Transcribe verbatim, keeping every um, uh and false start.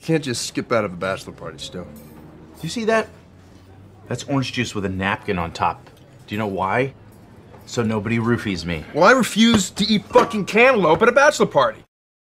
Can't just skip out of a bachelor party, Stu. Do you see that? That's orange juice with a napkin on top. Do you know why? So nobody roofies me. Well, I refuse to eat fucking cantaloupe at a bachelor party.